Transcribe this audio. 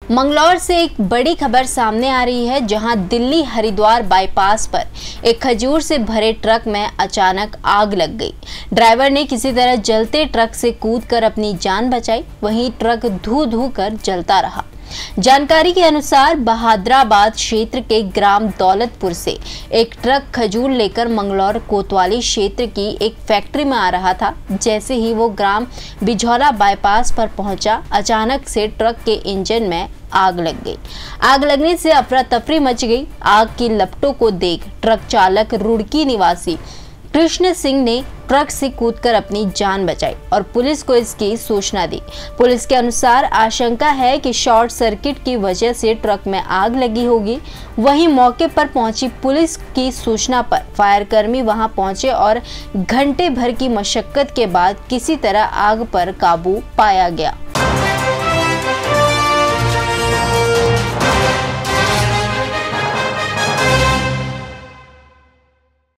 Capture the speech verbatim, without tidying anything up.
मंगलौर से एक बड़ी खबर सामने आ रही है, जहां दिल्ली हरिद्वार बाईपास पर एक खजूर से भरे ट्रक में अचानक आग लग गई। ड्राइवर ने किसी तरह जलते ट्रक से कूदकर अपनी जान बचाई, वहीं ट्रक धू धू कर जलता रहा। जानकारी के अनुसार बहादुराबाद क्षेत्र के ग्राम दौलतपुर से एक ट्रक खजूर लेकर मंगलौर कोतवाली क्षेत्र की एक फैक्ट्री में आ रहा था। जैसे ही वो ग्राम बिझौला बाईपास पर पहुंचा, अचानक से ट्रक के इंजन में आग लग गई। आग लगने से अफरा तफरी मच गई। आग की लपटों को देख ट्रक चालक रुड़की निवासी कृष्ण सिंह ने ट्रक से कूदकर अपनी जान बचाई और पुलिस को इसकी सूचना दी। पुलिस के अनुसार आशंका है कि शॉर्ट सर्किट की वजह से ट्रक में आग लगी होगी। वहीं मौके पर पहुंची पुलिस की सूचना पर फायरकर्मी वहां पहुंचे और घंटे भर की मशक्कत के बाद किसी तरह आग पर काबू पाया गया।